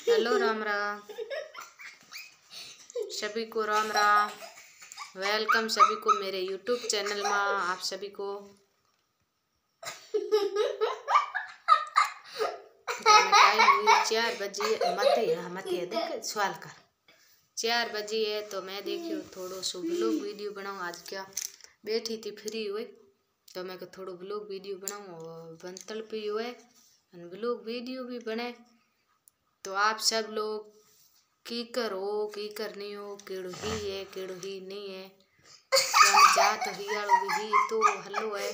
Hello Ram Ram, सभी को Ram Ram. Welcome सभी को मेरे यूट्यूब चैनल में। आप सभी को टाइम हुई 4 बजे मत देख सवाल कर 4 बजे है तो मैं देखियो थोड़ो सो ब्लॉग वीडियो बनाऊँ। आज क्या बैठी थी फ्री हुए तो मैं थोड़ो ब्लॉग वीडियो बनाऊँ और बनतल पे हुए ब्लॉग वीडियो भी बने। तो आप सब लोग की करो की करनी हो केड़ो ही है केड़ो ही नहीं है जा तो ही तो हल्लो है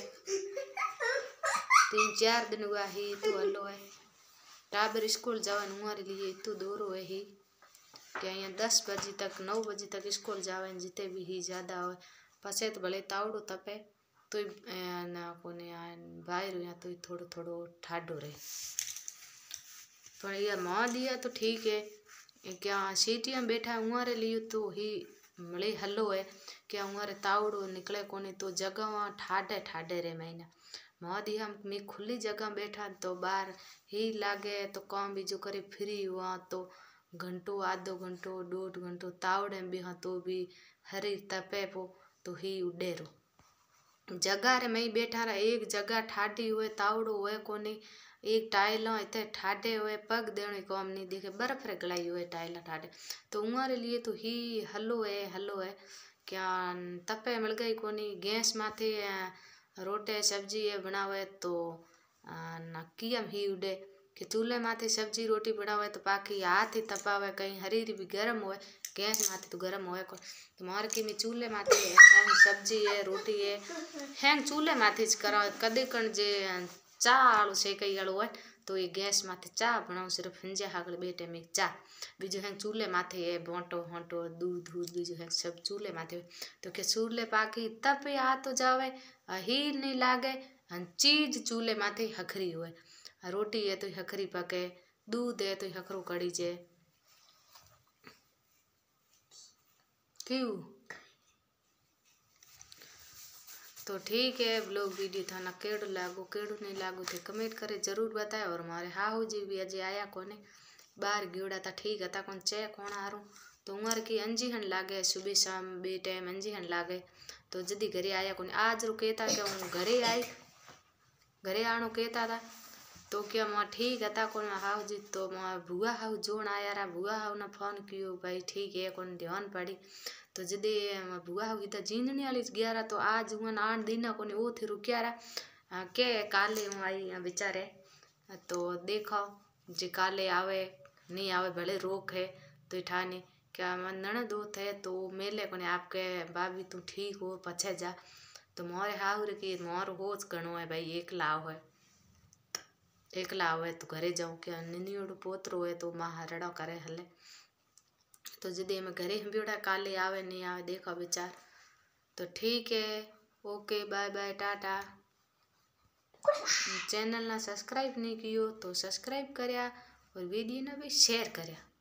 3-4 दिन हुआ ही तो हल्लो है। टाबर स्कूल जावन हमारे लिए तो दूर है ही क्या यहाँ 10 बजे तक 9 बजे तक स्कूल जावन जिते भी ही ज़्यादा हो पसे तो भले तावड़ो तपे तो ना कोने बाहर या तो थोड़ो थोड़ो ठाडो रहे पर यह माँ दिया तो ठीक है। क्या सीटियाँ बैठा हमारे लिए तो ही मले हल्लो है क्या हमारे तावड़ो निकले कोने तो जगह वहाँ ठाडे ठाडे रे महीना माँ दिया मैं खुली जगह बैठा तो बाहर ही लागे तो काम भी जो करे फ्री हुआ तो घंटों आधो घंटो 1.5 घंटो तावड़े भी हाँ तो भी हरी तपे पो तो ही उडेरो जगह रे मैं बैठा रहा एक जगह ठाडी हुए तावड़ो हुए कोनी एक टाइल इतने ठाडे हुए पग देने काम नहीं दिखे बर्फ रे गलाई हुए टाइल ठाडे तो उमारे लिए तो ही हल्लो है क्या तपे मिल गई कोनी गैस माथे रोटे सब्जी ये बनावे तो नकियम ही उड़े कि चूल्हे माथे सब्जी रोटी बनावे तो पाकी हाथ ही तपावे कहीं हरीरी भी गर्म होए गैस माथे तो गर्म होए को तो मार की में चूल्हे माथे हैंग सब्जी है रोटी है हैंग चूल्हे माथे ज करा कदे कण जे चा आलू सेकई आलू है तो ये गैस माथे चा बनाओ सिर्फ हिंजे हागल बेटे में चा बीजू हैंग चूल्हे माथे है बोंटो होंटो दूध दूध बीजू हैंग सब चूल्हे माथे तो के चूल्हे पाकी तब आ तो जावे ही नहीं लागे चीज चूल्हे माथे हखरी हुए रोटी है तो हखरी पके दूध है तो हखरो कड़ी जे क्यों तो ठीक है। ब्लॉग वीडियो थाना केड़ो लागो केड़ो नहीं लागो थे कमेंट करे जरूर बताए। और हमारे हाहू जी भी अजय आया कोने बाहर गियोड़ा था ठीक है कौन चे कौन हारू तो उमर की अंजीहन लागे सुबह शाम बे टाइम अंजीहन लागे तो जदी घरे आया कोने आज रो कहता क्या हूँ घरे आनो कहता था तो क्या माँ ठीक है कौन हाउ जी तो माँ भुआ हाउ जोन आया रहा भुआ हाउ ने फोन कियो भाई ठीक है कौन ध्यान पड़ी तो जदे भुआ हाउ की जींदनी वाली गया रहा तो आज उन 8 दिन को वो थे रुकिया रहा के काले हूँ आई बेचारे तो देखो जे काले आवे नहीं आवे भले रोक है तो ठाने क्या मन ननद दो थे तो मेले को आपके भाभी तू ठीक हो पछे जा तो मोरे हाउर की मोर होच गणो है भाई एकला आवे तो घरे जाऊँ क्या निनियोड़ पोतरो है तो माँ हरड़ा करे हले तो जदे मैं घरे हम्बियोड़ा काले आवे नहीं आवे देखो विचार तो ठीक है। Okay bye bye tata. Channel ना सब्सक्राइब नहीं कियो तो सब्सक्राइब करया और वीडियो ना भी शेयर करया।